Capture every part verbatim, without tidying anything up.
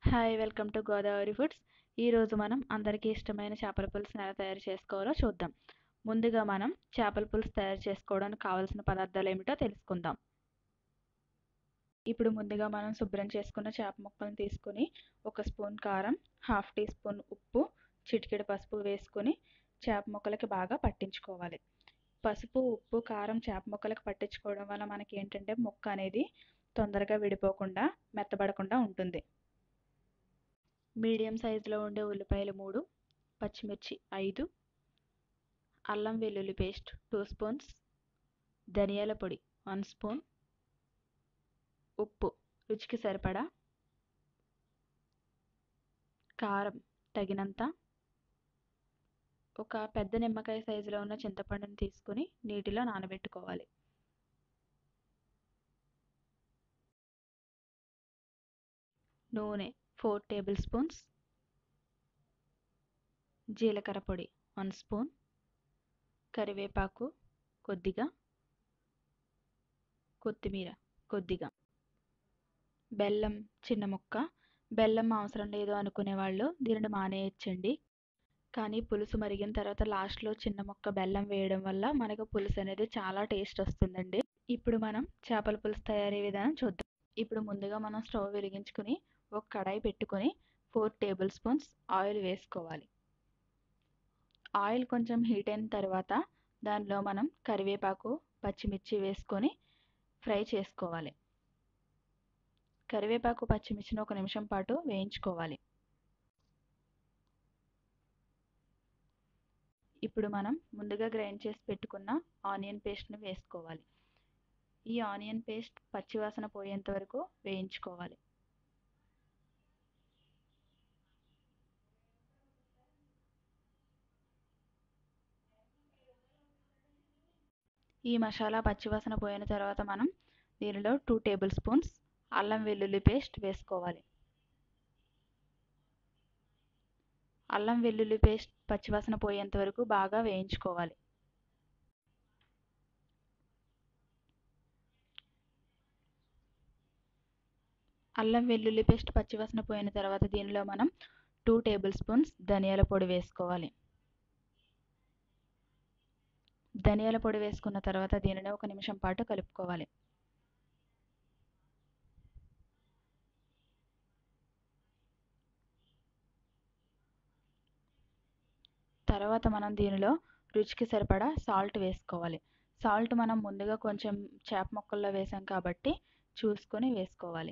Hi welcome to Godavari foods. ఈరోజు మనం అందరికీ ఇష్టమైన చేపల పులుసుని ఎలా తయారు చేసుకోవాలో చూద్దాం. ముందుగా మనం చేపల పులుసు తయారు చేసుకోవడానికి కావాల్సిన పదార్థాలు ఏమిటో తెలుసుకుందాం. ఇప్పుడు ముందుగా మనం శుభ్రం చేసుకున్న చేప ముక్కలను తీసుకుని ఒక స్పూన్ కారం, హాఫ్ టీ స్పూన్ ఉప్పు, చిటికెడు పసుపు వేసుకుని చేప ముక్కలకి బాగా పట్టించుకోవాలి. పసుపు, ఉప్పు, కారం చేప ముక్కలకి పట్టించుకోవడం వల్ల మనకి ఏంటంటే ముక్క అనేది తొందరగా విడిపోకుండా మెత్తబడకుండా ఉంటుంది. మీడియం సైజులో ఉండే ఉల్లిపాయలు మూడు, పచ్చిమిర్చి ఐదు, అల్లం వెల్లుల్లి పేస్ట్ టూ స్పూన్స్, ధనియాల పొడి వన్ స్పూన్, ఉప్పు రుచికి సరిపడా, కారం తగినంత, ఒక పెద్ద నిమ్మకాయ సైజులో ఉన్న చింతపండుని తీసుకుని నీటిలో నానబెట్టుకోవాలి. నూనె ఫోర్ టేబుల్ స్పూన్స్, జీలకర్ర పొడి వన్ స్పూన్, కరివేపాకు కొద్దిగా, కొత్తిమీర కొద్దిగా, బెల్లం చిన్న ముక్క. బెల్లం అవసరం లేదు అనుకునే వాళ్ళు దీనిని మానేయచ్చండి. కానీ పులుసు మరిగిన తర్వాత లాస్ట్లో చిన్న ముక్క బెల్లం వేయడం వల్ల మనకు పులుసు అనేది చాలా టేస్ట్ వస్తుందండి. ఇప్పుడు మనం చేపల పులుసు తయారీ విధానం చూద్దాం. ఇప్పుడు ముందుగా మనం స్టవ్ వెలిగించుకుని ఒక కడాయి పెట్టుకొని ఫోర్ టేబుల్ స్పూన్స్ ఆయిల్ వేసుకోవాలి. ఆయిల్ కొంచెం హీట్ అయిన తర్వాత దానిలో మనం కరివేపాకు, పచ్చిమిర్చి వేసుకొని ఫ్రై చేసుకోవాలి. కరివేపాకు, పచ్చిమిర్చిని ఒక నిమిషం పాటు వేయించుకోవాలి. ఇప్పుడు మనం ముందుగా గ్రైండ్ చేసి పెట్టుకున్న ఆనియన్ పేస్ట్ని వేసుకోవాలి. ఈ ఆనియన్ పేస్ట్ పచ్చివాసన పోయేంత వరకు వేయించుకోవాలి. ఈ మసాలా పచ్చివాసన పోయిన తర్వాత మనం దీనిలో టూ టేబుల్ స్పూన్స్ అల్లం వెల్లుల్లి పేస్ట్ వేసుకోవాలి. అల్లం వెల్లుల్లి పేస్ట్ పచ్చివాసన పోయేంత వరకు బాగా వేయించుకోవాలి. అల్లం వెల్లుల్లి పేస్ట్ పచ్చివాసన పోయిన తర్వాత దీనిలో మనం టూ టేబుల్ స్పూన్స్ ధనియాల పొడి వేసుకోవాలి. ధనియాల పొడి వేసుకున్న తర్వాత దీనిని ఒక నిమిషం పాటు కలుపుకోవాలి. తర్వాత మనం దీనిలో రుచికి సరిపడా సాల్ట్ వేసుకోవాలి. సాల్ట్ మనం ముందుగా కొంచెం చేప ముక్కల్లో వేసాం కాబట్టి చూసుకొని వేసుకోవాలి.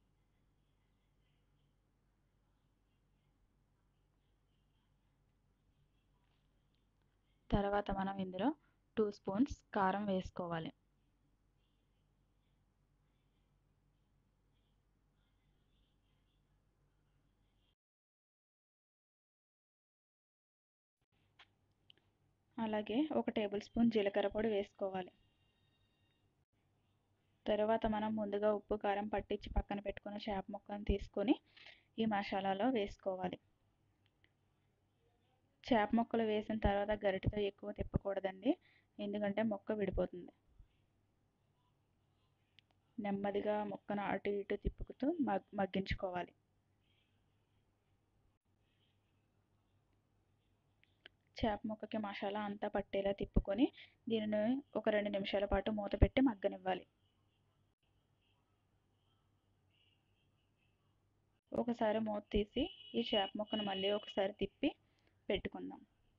తర్వాత మనం ఇందులో టూ స్పూన్స్ కారం వేసుకోవాలి. అలాగే ఒక టేబుల్ స్పూన్ జీలకర్ర పొడి వేసుకోవాలి. తర్వాత మనం ముందుగా ఉప్పు, కారం పట్టించి పక్కన పెట్టుకున్న చేప ముక్కను తీసుకొని ఈ మసాలాలో వేసుకోవాలి. చేప ముక్కలు వేసిన తర్వాత గరిటెతో ఎక్కువ తిప్పకూడదండి, ఎందుకంటే ముక్క విడిపోతుంది. నెమ్మదిగా ముక్కను అటు ఇటు తిప్పుకుతూ మగ్ మగ్గించుకోవాలి. చేప ముక్కకి మసాలా అంతా పట్టేలా తిప్పుకొని దీనిని ఒక రెండు నిమిషాల పాటు మూత పెట్టి మగ్గనివ్వాలి. ఒకసారి మూత తీసి ఈ చేప ముక్కను మళ్ళీ ఒకసారి తిప్పి పెట్టుకుందాం.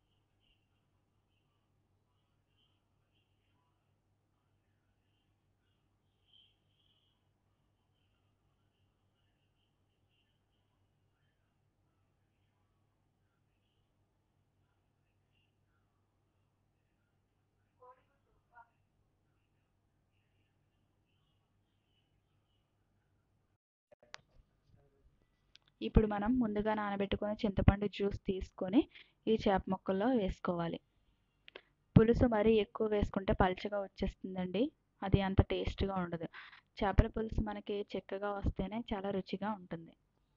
ఇప్పుడు మనం ముందుగా నానబెట్టుకున్న చింతపండు జ్యూస్ తీసుకొని ఈ చేప ముక్కల్లో వేసుకోవాలి. పులుసు మరీ ఎక్కువ వేసుకుంటే పల్చగా వచ్చేస్తుందండి, అది అంత టేస్ట్గా ఉండదు. చేపల పులుసు మనకి చిక్కగా వస్తేనే చాలా రుచిగా ఉంటుంది.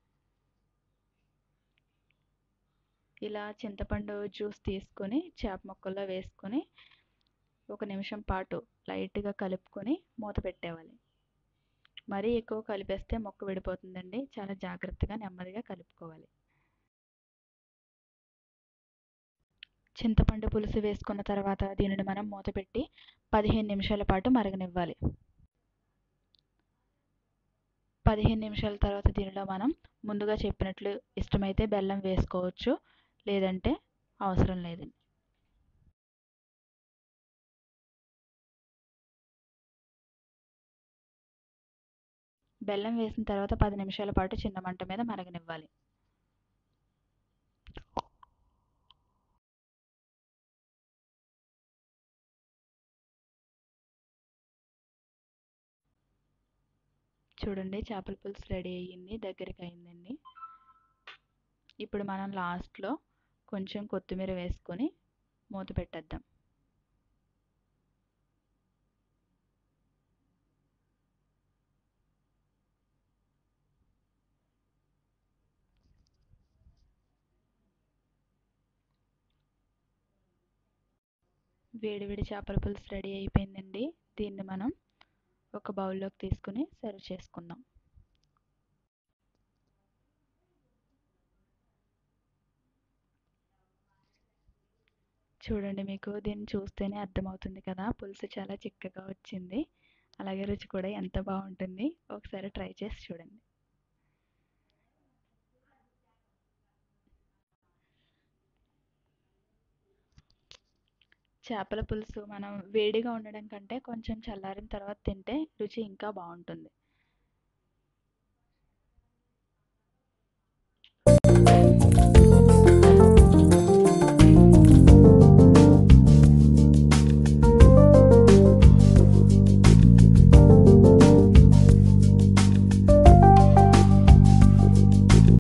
ఇలా చింతపండు జ్యూస్ తీసుకొని చేప ముక్కల్లో వేసుకొని ఒక నిమిషం పాటు లైట్గా కలుపుకొని మూత పెట్టేవాలి. మరీ ఎక్కువ కలిపేస్తే ముక్క విడిపోతుందండి. చాలా జాగ్రత్తగా నెమ్మదిగా కలుపుకోవాలి. చింతపండు పులుసు వేసుకున్న తర్వాత దీనిని మనం మూత పెట్టి పదిహేను నిమిషాల పాటు మరగనివ్వాలి. పదిహేను నిమిషాల తర్వాత దీనిలో మనం ముందుగా చెప్పినట్లు ఇష్టమైతే బెల్లం వేసుకోవచ్చు, లేదంటే అవసరం లేదండి. బెల్లం వేసిన తర్వాత పది నిమిషాల పాటు చిన్న మంట మీద మరగనివ్వాలి. చూడండి, చేపల పులుసు రెడీ అయ్యింది, దగ్గరికి అయిందండి. ఇప్పుడు మనం లాస్ట్లో కొంచెం కొత్తిమీర వేసుకొని మూత పెట్టేద్దాం. వేడివేడి చేపల పులుసు రెడీ అయిపోయిందండి. దీన్ని మనం ఒక బౌల్లోకి తీసుకుని సర్వ్ చేసుకుందాం. చూడండి, మీకు దీన్ని చూస్తేనే అర్థమవుతుంది కదా, పులుసు చాలా చిక్కగా వచ్చింది. అలాగే రుచి కూడా ఎంత బాగుంటుంది. ఒకసారి ట్రై చేసి చూడండి. చేపల పులుసు మనం వేడిగా ఉండడం కంటే కొంచెం చల్లారిన తర్వాత తింటే రుచి ఇంకా బాగుంటుంది.